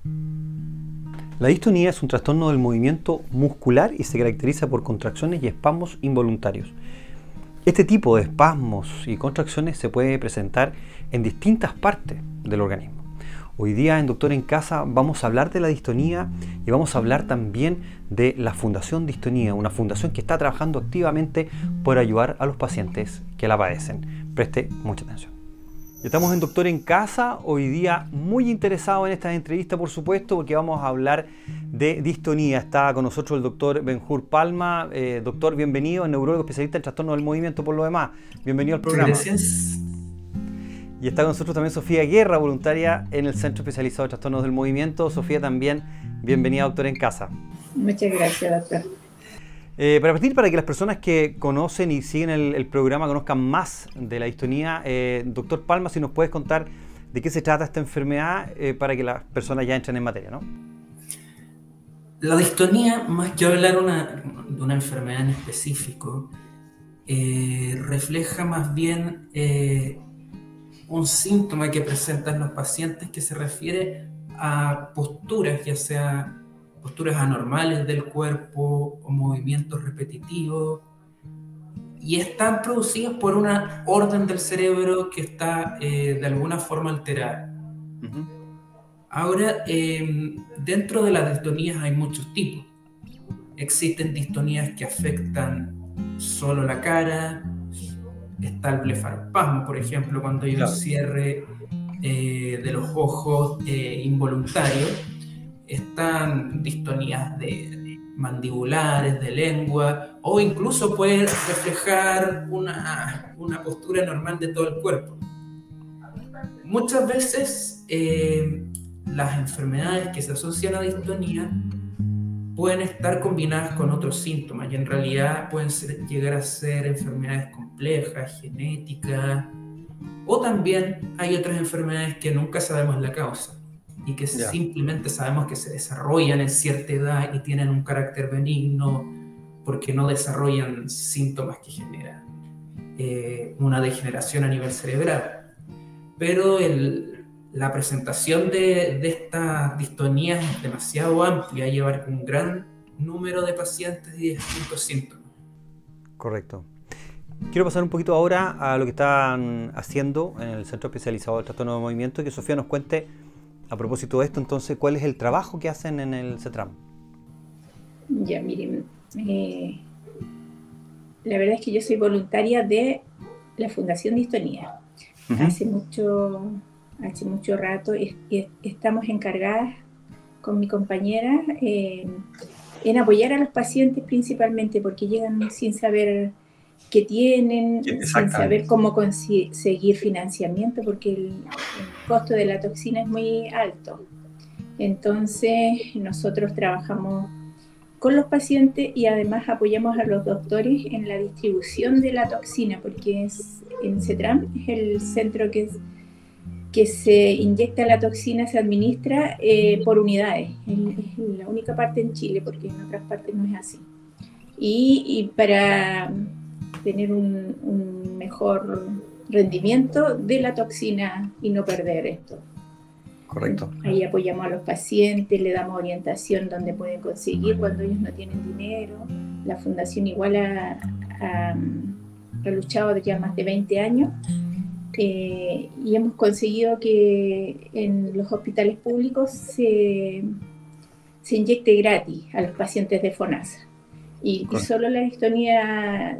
La distonía es un trastorno del movimiento muscular y se caracteriza por contracciones y espasmos involuntarios. Este tipo de espasmos y contracciones se puede presentar en distintas partes del organismo. Hoy día en Doctor en Casa vamos a hablar de la distonía y vamos a hablar también de la Fundación Distonía, una fundación que está trabajando activamente por ayudar a los pacientes que la padecen. Preste mucha atención. Estamos en Doctor en Casa, hoy día muy interesado en esta entrevista, por supuesto, porque vamos a hablar de distonía. Está con nosotros el doctor Benjur Palma. Doctor, bienvenido, neurólogo especialista en trastorno del movimiento por lo demás. Bienvenido al programa. Gracias. Y está con nosotros también Sofía Guerra, voluntaria en el Centro Especializado de Trastornos del Movimiento. Sofía, también bienvenida a Doctor en Casa. Muchas gracias, doctor. Para partir, para que las personas que conocen y siguen el programa conozcan más de la distonía, doctor Palma, si nos puedes contar de qué se trata esta enfermedad para que las personas ya entren en materia, ¿no? La distonía, más que hablar de una enfermedad en específico, refleja más bien un síntoma que presentan los pacientes que se refiere a posturas, ya sea posturas anormales del cuerpo o movimientos repetitivos, y están producidos por una orden del cerebro que está de alguna forma alterada. Ahora, dentro de las distonías hay muchos tipos. Existen distonías que afectan solo la cara. Está el blefarospasmo, por ejemplo, cuando hay un cierre de los ojos involuntario. Están distonías mandibulares, de lengua, o incluso puede reflejar una postura normal de todo el cuerpo. Muchas veces las enfermedades que se asocian a distonía pueden estar combinadas con otros síntomas y en realidad pueden llegar a ser enfermedades complejas, genéticas, o también hay otras enfermedades que nunca sabemos la causa y que simplemente sabemos que se desarrollan en cierta edad y tienen un carácter benigno porque no desarrollan síntomas que generan una degeneración a nivel cerebral. Pero la presentación de estas distonías es demasiado amplia y abarca un gran número de pacientes y distintos síntomas. Correcto. Quiero pasar un poquito ahora a lo que están haciendo en el Centro Especializado del Trastorno del Movimiento y que Sofía nos cuente a propósito de esto, entonces, ¿cuál es el trabajo que hacen en el CETRAM? Ya, miren, la verdad es que yo soy voluntaria de la Fundación Distonía. Hace mucho rato estamos encargadas con mi compañera en apoyar a los pacientes principalmente porque llegan sin saber qué tienen, sin saber cómo conseguir financiamiento porque el costo de la toxina es muy alto. Entonces nosotros trabajamos con los pacientes y además apoyamos a los doctores en la distribución de la toxina porque en CETRAM es el centro que se inyecta la toxina, se administra por unidades. Es la única parte en Chile porque en otras partes no es así. Y para tener un mejor rendimiento de la toxina y no perder esto. Correcto. Ahí apoyamos a los pacientes, le damos orientación donde pueden conseguir cuando ellos no tienen dinero. La fundación igual ha luchado ya más de 20 años y hemos conseguido que en los hospitales públicos se inyecte gratis a los pacientes de FONASA. Y solo la distonía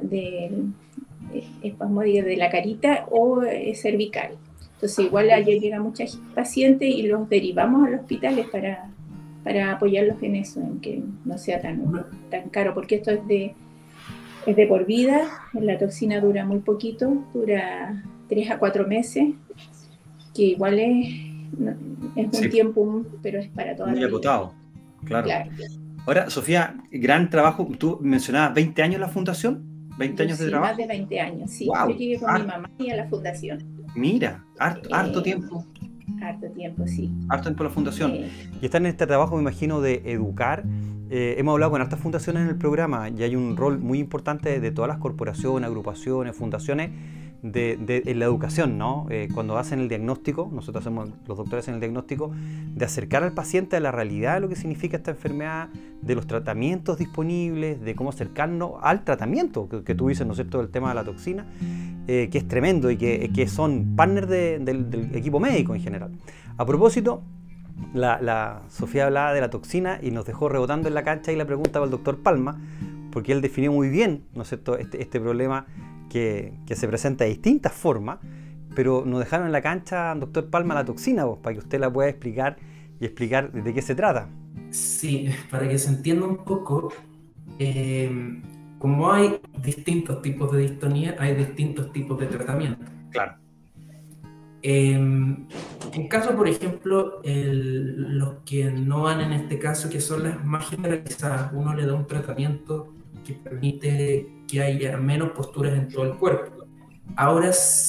espasmódica de la carita o cervical. Entonces igual allí llega mucha pacientes y los derivamos a los hospitales para apoyarlos en eso, en que no sea tan caro, porque esto es de por vida, la toxina dura muy poquito, dura 3 a 4 meses, que igual es un tiempo, pero es para toda la vida. Muy acotado, claro. Ahora, Sofía, gran trabajo. Tú mencionabas 20 años la fundación, 20 años de trabajo. Más de 20 años, sí. Wow. Yo llegué con mi mamá y a la fundación. Mira, harto tiempo. Harto tiempo, sí. Harto tiempo la fundación. Y están en este trabajo, me imagino, de educar. Hemos hablado con hartas fundaciones en el programa y hay un rol muy importante de todas las corporaciones, agrupaciones, fundaciones, en la educación, ¿no? Cuando hacen el diagnóstico, nosotros hacemos, los doctores hacen el diagnóstico, de acercar al paciente a la realidad de lo que significa esta enfermedad, de los tratamientos disponibles, de cómo acercarnos al tratamiento, que tú dices, ¿no es cierto?, del tema de la toxina, que es tremendo y que son partners del equipo médico en general. A propósito, la Sofía hablaba de la toxina y nos dejó rebotando en la cancha y la pregunta para el doctor Palma, porque él definió muy bien, ¿no es cierto?, este problema que se presenta de distintas formas, pero nos dejaron en la cancha, doctor Palma, la toxina, para que usted la pueda explicar y explicar de qué se trata. Sí, para que se entienda un poco, como hay distintos tipos de distonía, hay distintos tipos de tratamiento. Claro. En caso, por ejemplo, los que no van en este caso, que son las más generalizadas, uno le da un tratamiento que permite que haya menos posturas en todo el cuerpo. Ahora,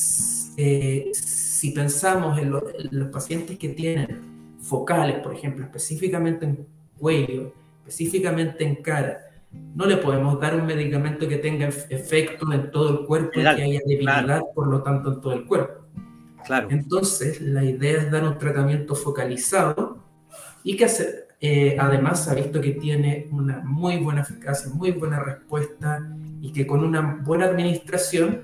si pensamos en los pacientes que tienen focales, por ejemplo, específicamente en cuello, específicamente en cara, no le podemos dar un medicamento que tenga efecto en todo el cuerpo y que haya debilidad, por lo tanto, en todo el cuerpo. Claro. Entonces, la idea es dar un tratamiento focalizado y que además se ha visto que tiene una muy buena eficacia, muy buena respuesta y que con una buena administración,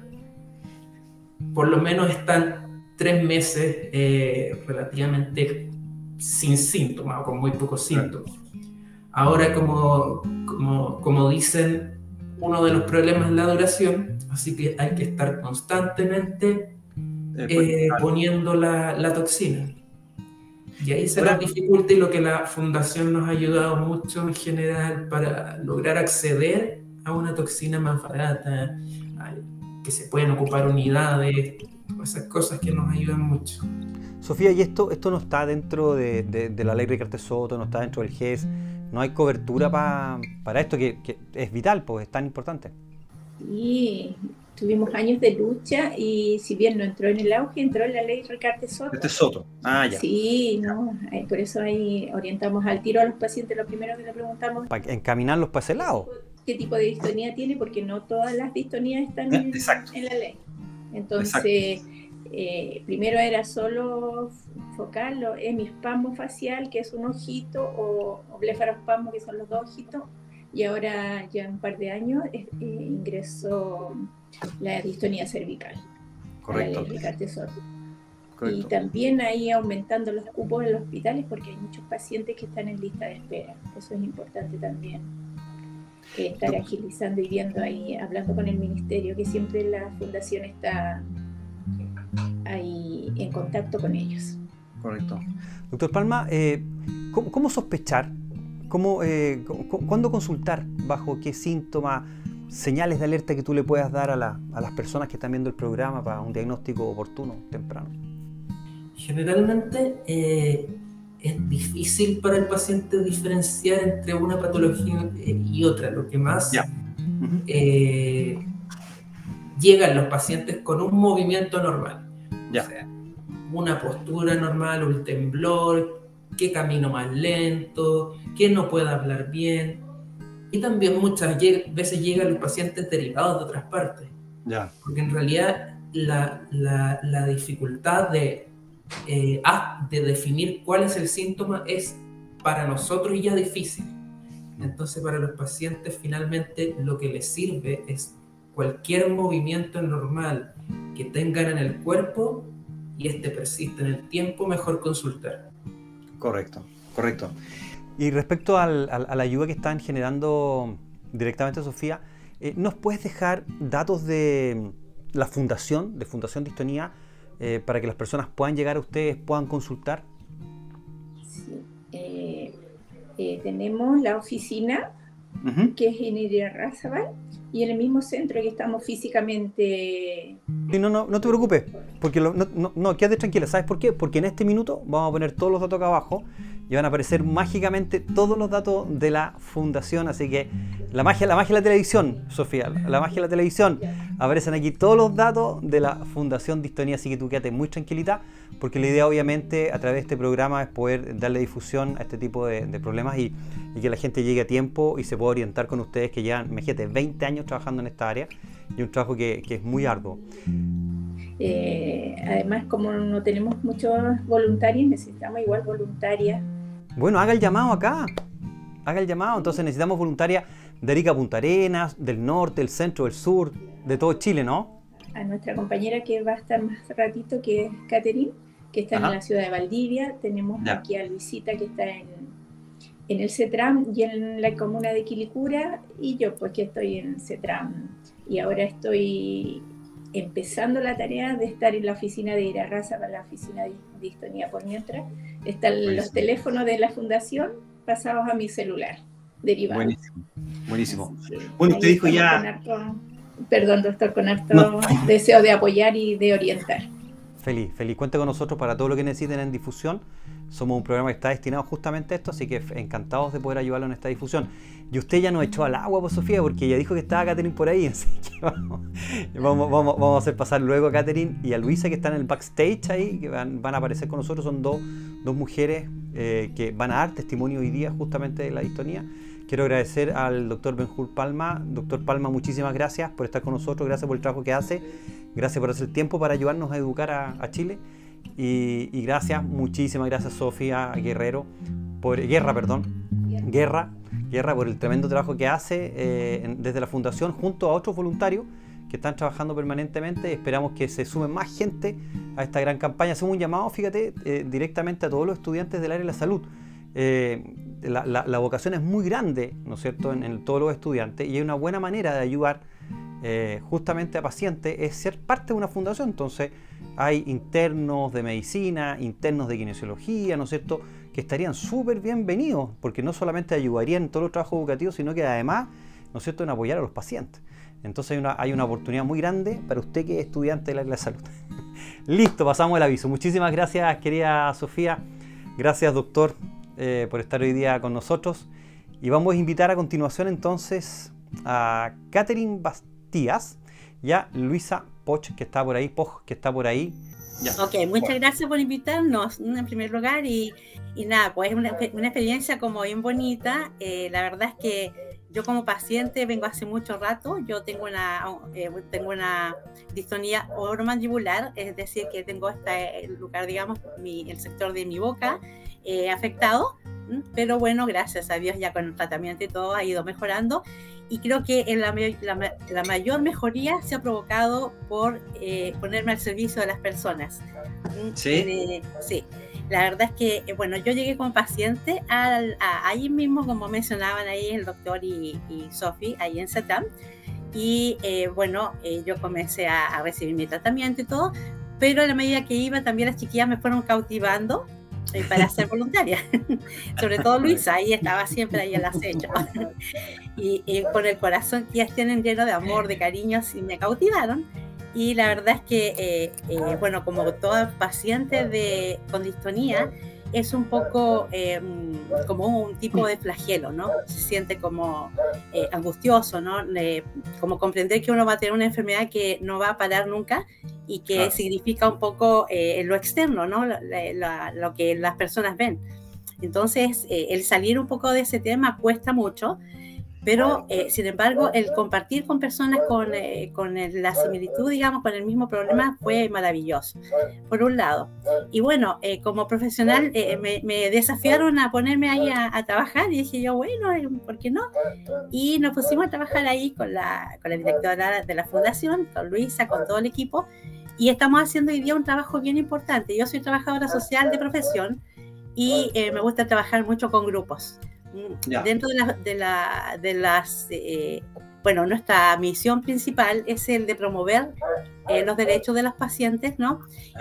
por lo menos están 3 meses relativamente sin síntomas o con muy pocos síntomas. Ahora, como dicen, uno de los problemas es la duración, así que hay que estar constantemente poniendo la toxina. Y ahí se nos dificulta, y lo que la fundación nos ha ayudado mucho en general para lograr acceder a una toxina más barata, que se pueden ocupar unidades, esas cosas que nos ayudan mucho. Sofía, ¿y esto no está dentro de la ley Ricardo Soto, no está dentro del GES? ¿No hay cobertura para esto que es vital, pues es tan importante? Sí, tuvimos años de lucha y si bien no entró en el auge, entró en la ley Ricardo Soto. Soto. Ah, ya. Sí, no, por eso ahí orientamos al tiro a los pacientes. Lo primero que le preguntamos, para encaminarlos para ese lado. ¿Qué tipo de distonía tiene? Porque no todas las distonías están en la ley. Entonces, primero era solo focal, o hemiespasmo facial, que es un ojito, o blefarospasmo, que son los 2 ojitos. Y ahora, ya un par de años, ingresó la distonía cervical. Correcto. Y también ahí aumentando los cupos en los hospitales, porque hay muchos pacientes que están en lista de espera. Eso es importante también. Estar agilizando y viendo ahí, hablando con el ministerio, que siempre la fundación está ahí en contacto con ellos. Correcto. Doctor Palma, ¿cómo sospechar? ¿Cuándo consultar? ¿Bajo qué síntomas, señales de alerta que tú le puedas dar a las personas que están viendo el programa para un diagnóstico oportuno, temprano? Generalmente es difícil para el paciente diferenciar entre una patología y otra. Lo que más llegan los pacientes con un movimiento normal. O sea, una postura normal, un temblor, que camino más lento, que no pueda hablar bien. Y también muchas veces llegan los pacientes derivados de otras partes. Porque en realidad la dificultad de definir cuál es el síntoma es para nosotros ya difícil. Entonces, para los pacientes finalmente lo que les sirve es cualquier movimiento normal que tengan en el cuerpo y persiste en el tiempo, mejor consultar. Correcto. Y respecto a la ayuda que están generando directamente, Sofía, ¿nos puedes dejar datos de la fundación, de Fundación Distonía, para que las personas puedan llegar a ustedes, puedan consultar? Sí. Tenemos la oficina, que es en Irarrázaval, y en el mismo centro que estamos físicamente. Sí, no te preocupes, porque quédate tranquila. ¿Sabes por qué? Porque en este minuto vamos a poner todos los datos acá abajo y van a aparecer mágicamente todos los datos de la fundación. Así que la magia de la televisión, Sofía, la magia de la televisión. Aparecen aquí todos los datos de la Fundación Distonía, así que tú quédate muy tranquilita, porque la idea obviamente a través de este programa es poder darle difusión a este tipo de problemas y que la gente llegue a tiempo y se pueda orientar con ustedes que llevan, imagínate, 20 años trabajando en esta área y un trabajo que es muy arduo. Además, como no tenemos muchos voluntarios, necesitamos igual voluntarias. Bueno, haga el llamado acá. Haga el llamado. Entonces necesitamos voluntarias de Arica a Punta Arenas, del norte, del centro, del sur, de todo Chile, ¿no? A nuestra compañera que va a estar más ratito, que es Catherine, que está en la ciudad de Valdivia. Tenemos aquí a Luisita, que está en el CETRAM y en la comuna de Quilicura, y yo pues que estoy en CETRAM. Y ahora estoy empezando la tarea de estar en la oficina de IRARRAZA, para la oficina de distonía por mientras. Están los teléfonos de la fundación pasados a mi celular, derivado. Buenísimo, buenísimo. Sí, bueno, usted dijo ya... Perdón, doctor, con harto deseo de apoyar y de orientar. Feliz. Cuente con nosotros para todo lo que necesiten en difusión. Somos un programa que está destinado justamente a esto, así que encantados de poder ayudarlo en esta difusión. Y usted ya nos echó al agua, pues, Sofía, porque ella dijo que estaba Catherine por ahí, así que vamos a hacer pasar luego a Catherine y a Luisa, que están en el backstage ahí, que van a aparecer con nosotros. Son dos mujeres que van a dar testimonio hoy día justamente de la distonía. Quiero agradecer al doctor Benjur Palma. Doctor Palma, muchísimas gracias por estar con nosotros, gracias por el trabajo que hace, gracias por hacer el tiempo para ayudarnos a educar a Chile. Y gracias, muchísimas gracias, Sofía Guerra, por el tremendo trabajo que hace desde la fundación junto a otros voluntarios que están trabajando permanentemente. Esperamos que se sumen más gente a esta gran campaña. Hacemos un llamado, fíjate, directamente a todos los estudiantes del área de la salud. La vocación es muy grande, ¿no es cierto?, en todos los estudiantes, y hay una buena manera de ayudar justamente a pacientes es ser parte de una fundación. Entonces hay internos de medicina, internos de kinesiología, ¿no es cierto?, que estarían súper bienvenidos, porque no solamente ayudarían en todos los trabajos educativos, sino que además, ¿no es cierto?, en apoyar a los pacientes. Entonces hay una oportunidad muy grande para usted que es estudiante del área de la salud. Listo, pasamos el aviso. Muchísimas gracias, querida Sofía. Gracias, doctor, por estar hoy día con nosotros. Y vamos a invitar a continuación entonces a Catherine Bastías y a Luisa Poch, que está por ahí. Ya. Ok, muchas gracias por invitarnos en primer lugar y nada, pues es una experiencia como bien bonita. La verdad es que yo como paciente vengo hace mucho rato. Yo tengo una distonía oromandibular, es decir, que tengo este lugar, digamos, el sector de mi boca afectado, pero bueno, gracias a Dios ya con el tratamiento y todo ha ido mejorando, y creo que la mayor mejoría se ha provocado por ponerme al servicio de las personas. ¿Sí? Sí. La verdad es que, bueno, yo llegué como paciente ahí mismo, como mencionaban ahí el doctor y Sofi, ahí en CETRAM, y yo comencé a recibir mi tratamiento y todo, pero a la medida que iba también las chiquillas me fueron cautivando para ser voluntaria, sobre todo Luisa, ahí estaba siempre ahí al acecho, y con el corazón que ellas tienen lleno de amor, de cariños, y me cautivaron. Y la verdad es que, como toda paciente con distonía, es un poco como un tipo de flagelo, ¿no? Se siente como angustioso, ¿no? Como comprender que uno va a tener una enfermedad que no va a parar nunca y que significa un poco lo externo, ¿no? Lo que las personas ven. Entonces, el salir un poco de ese tema cuesta mucho. Pero, sin embargo, el compartir con personas con la similitud, digamos, con el mismo problema fue maravilloso, por un lado. Y bueno, como profesional me desafiaron a ponerme ahí a trabajar, y dije yo, bueno, ¿por qué no? Y nos pusimos a trabajar ahí con la directora de la fundación, con Luisa, con todo el equipo, y estamos haciendo hoy día un trabajo bien importante. Yo soy trabajadora social de profesión y me gusta trabajar mucho con grupos. Dentro de las nuestra misión principal es el de promover los derechos de los pacientes, ¿no?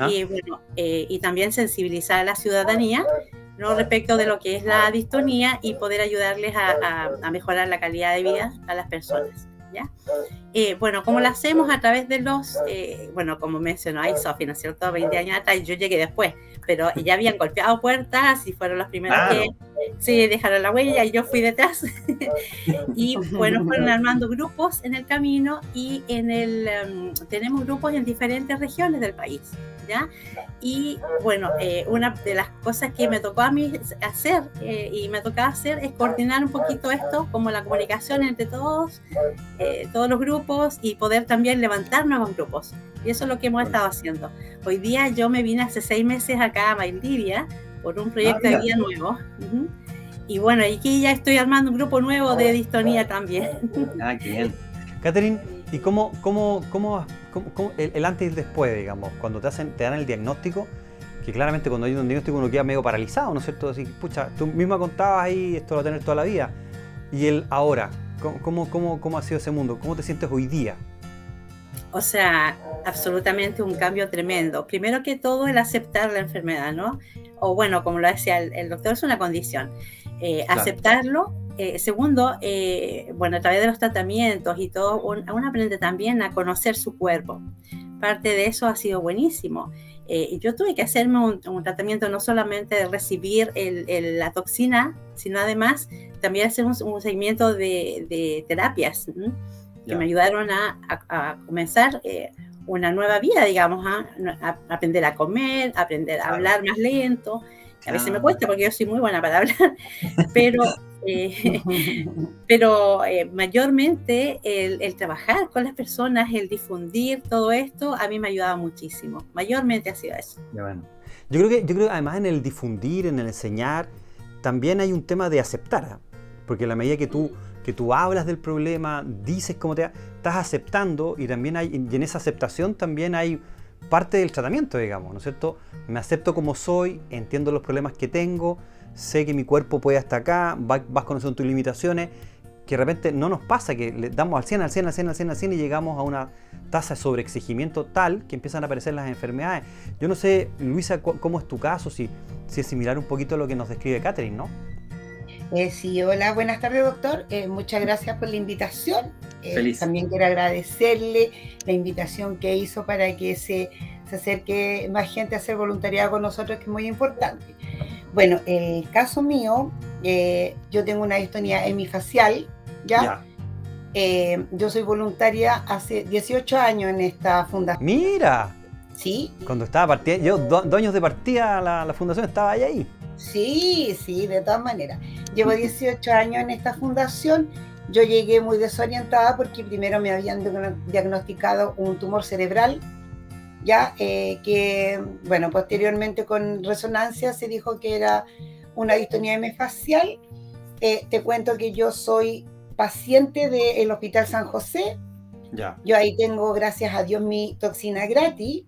Y también sensibilizar a la ciudadanía, ¿no?, respecto de lo que es la distonía, y poder ayudarles a mejorar la calidad de vida a las personas, ¿ya? ¿Cómo lo hacemos? A través de los, como mencionó ahí Sofi, ¿no es cierto? 20 años atrás, yo llegué después, pero ya habían golpeado puertas y fueron los primeros que sí dejaron la huella, y yo fui detrás. Y fueron armando grupos en el camino, y tenemos grupos en diferentes regiones del país. ¿ya? Y bueno, una de las cosas que me tocó a mí hacer y me tocaba hacer es coordinar un poquito esto, como la comunicación entre todos los grupos y poder también levantar nuevos grupos. Y eso es lo que hemos estado haciendo. Hoy día yo me vine hace 6 meses acá a Valdivia por un proyecto de vida nuevo. Y bueno, aquí ya estoy armando un grupo nuevo de distonía también. Qué bien. Catherine, ¿y cómo el antes y el después, digamos, cuando te dan el diagnóstico? Que claramente cuando hay un diagnóstico uno queda medio paralizado, ¿no es cierto? Así, pucha, tú misma contabas ahí, esto lo va a tener toda la vida. Y el ahora, ¿cómo ha sido ese mundo? ¿Cómo te sientes hoy día? O sea, absolutamente un cambio tremendo. Primero que todo, el aceptar la enfermedad, ¿no? O bueno, como lo decía el doctor, es una condición. Claro. Aceptarlo. Segundo, bueno, a través de los tratamientos y todo, uno aprende también a conocer su cuerpo. Parte de eso ha sido buenísimo. Yo tuve que hacerme un tratamiento no solamente de recibir la toxina, sino además también hacer un seguimiento de terapias, ¿no? Que me ayudaron a comenzar una nueva vida, digamos, a aprender a comer, a aprender a hablar más lento. A veces me cuesta porque yo soy muy buena para hablar, pero mayormente el trabajar con las personas, el difundir todo esto, a mí me ha ayudado muchísimo. Mayormente ha sido eso. Bueno. Yo creo que además en el difundir, en el enseñar, también hay un tema de aceptar, porque a la medida que tú hablas del problema, dices cómo estás aceptando, y también y en esa aceptación también hay parte del tratamiento, digamos, ¿no es cierto? Me acepto como soy, entiendo los problemas que tengo, sé que mi cuerpo puede hasta acá, vas conociendo tus limitaciones, que de repente no nos pasa, que le damos al 100, al 100, al 100, al 100, al 100 y llegamos a una tasa de sobreexigimiento tal que empiezan a aparecer las enfermedades. Yo no sé, Luisa, cómo es tu caso, si es similar un poquito a lo que nos describe Catherine, ¿no? Sí, hola, buenas tardes, doctor. Muchas gracias por la invitación. Feliz. También quiero agradecerle la invitación que hizo para que se acerque más gente a hacer voluntariado con nosotros, que es muy importante. Bueno, el caso mío, yo tengo una distonía hemifacial, ¿ya? Yo soy voluntaria hace 18 años en esta fundación. ¡Mira! Sí. Cuando estaba partida, yo 2 años de partida la fundación estaba ahí. Sí, de todas maneras. Llevo 18 años en esta fundación. Yo llegué muy desorientada porque primero me habían diagnosticado un tumor cerebral, ya que, bueno, posteriormente con resonancia se dijo que era una distonía hemifacial. Te cuento que yo soy paciente del Hospital San José. Ya. Yo ahí tengo, gracias a Dios, mi toxina gratis,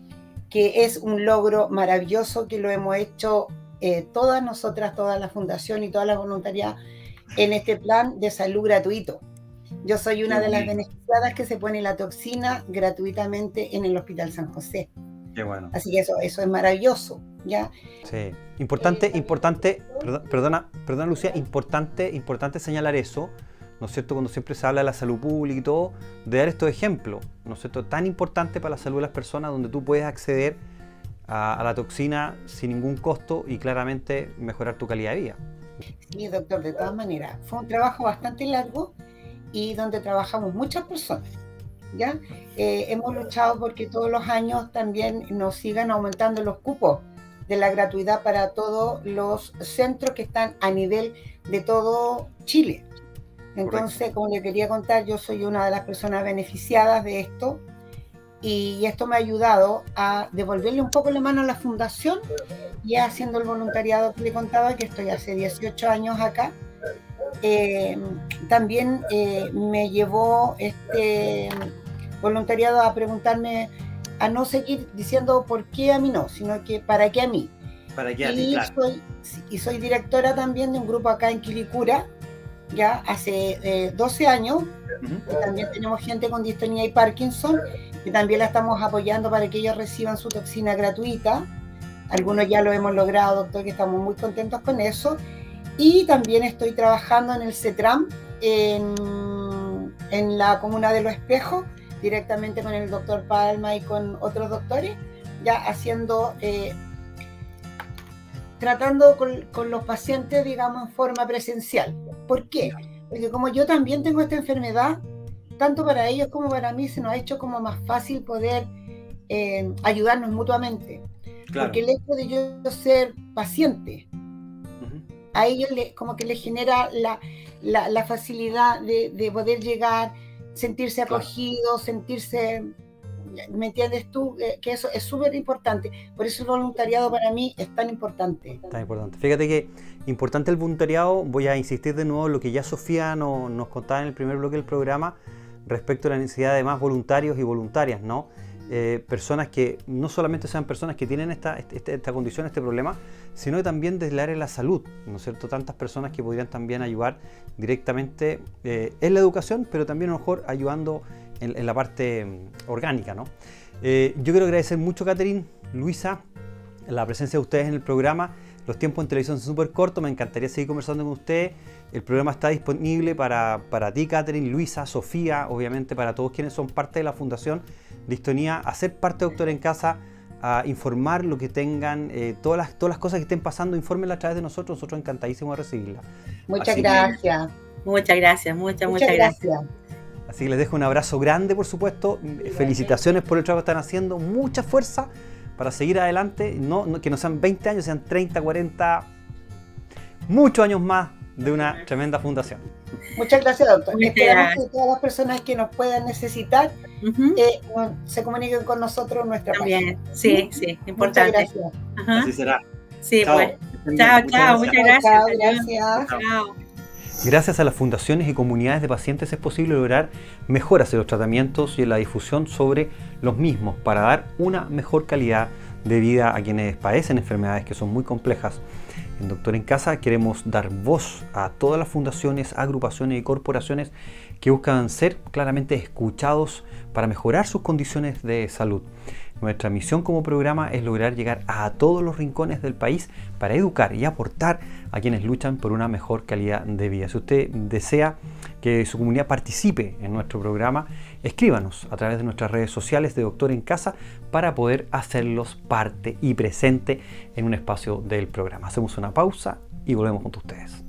que es un logro maravilloso que lo hemos hecho todas nosotras, toda la fundación y toda la voluntarias en este plan de salud gratuito. Yo soy una de las beneficiadas que se pone la toxina gratuitamente en el Hospital San José. Qué bueno. Así que eso es maravilloso, ¿ya? Sí. Importante, perdona Lucía, importante señalar eso, ¿no es cierto? Cuando siempre se habla de la salud pública y todo, de dar estos ejemplos, ¿no es cierto? Tan importante para la salud de las personas, donde tú puedes acceder a la toxina sin ningún costo y claramente mejorar tu calidad de vida. Sí, doctor, de todas maneras. Fue un trabajo bastante largo y donde trabajamos muchas personas, ¿ya? Hemos luchado porque todos los años también nos sigan aumentando los cupos de la gratuidad para todos los centros que están a nivel de todo Chile. Entonces, correcto, como le quería contar, yo soy una de las personas beneficiadas de esto. Y esto me ha ayudado a devolverle un poco la mano a la fundación, y haciendo el voluntariado que le contaba, que estoy hace 18 años acá. También me llevó este voluntariado a preguntarme, a no seguir diciendo por qué a mí no, sino que para qué a mí. Para qué a ti, claro. Soy directora también de un grupo acá en Quilicura, ya hace 12 años. También tenemos gente con distonía y Parkinson, que también la estamos apoyando para que ellos reciban su toxina gratuita. Algunos ya lo hemos logrado, doctor, que estamos muy contentos con eso. Y también estoy trabajando en el CETRAM, en la comuna de Los Espejos, directamente con el doctor Palma y con otros doctores, ya haciendo, tratando con los pacientes, digamos, en forma presencial. ¿Por qué? Porque como yo también tengo esta enfermedad, tanto para ellos como para mí se nos ha hecho como más fácil poder ayudarnos mutuamente. Claro. Porque el hecho de yo ser paciente, a ellos como que les genera la facilidad de poder llegar, sentirse acogido, sentirse, ¿me entiendes tú? Que eso es súper importante. Por eso el voluntariado para mí es tan importante. Tan importante. Fíjate que importante el voluntariado. Voy a insistir de nuevo en lo que ya Sofía nos contaba en el primer bloque del programa respecto a la necesidad de más voluntarios y voluntarias, ¿no? Personas que no solamente sean personas que tienen esta condición, este problema, sino que también desde el área de la salud, ¿no es cierto? Tantas personas que podrían también ayudar directamente en la educación, pero también a lo mejor ayudando en la parte orgánica, ¿no? Yo quiero agradecer mucho, Catherine, Luisa, la presencia de ustedes en el programa. Los tiempos en televisión son súper cortos, me encantaría seguir conversando con ustedes. El programa está disponible para ti, Catherine, Luisa, Sofía, obviamente para todos quienes son parte de la Fundación Distonía, a ser parte de Doctor en Casa, a informar lo que tengan, todas las cosas que estén pasando, infórmenlas a través de nosotros encantadísimos de recibirlas. Muchas gracias. Muchas gracias, muchas gracias. Así que les dejo un abrazo grande, por supuesto. Felicitaciones por el trabajo que están haciendo, mucha fuerza para seguir adelante, que no sean 20 años, sean 30, 40, muchos años más de una tremenda fundación. Muchas gracias, doctor. Esperamos que todas las personas que nos puedan necesitar se comuniquen con nosotros en nuestra página. Sí, importante. Muchas gracias. Así será. Sí, chao. Pues. Chao, muchas gracias. Chao, gracias. Chao. Gracias a las fundaciones y comunidades de pacientes es posible lograr mejoras en los tratamientos y en la difusión sobre los mismos para dar una mejor calidad de vida a quienes padecen enfermedades que son muy complejas. En Doctor en Casa queremos dar voz a todas las fundaciones, agrupaciones y corporaciones que buscan ser claramente escuchados para mejorar sus condiciones de salud. Nuestra misión como programa es lograr llegar a todos los rincones del país para educar y aportar a quienes luchan por una mejor calidad de vida. Si usted desea que su comunidad participe en nuestro programa, escríbanos a través de nuestras redes sociales de Doctor en Casa para poder hacerlos parte y presente en un espacio del programa. Hacemos una pausa y volvemos con ustedes.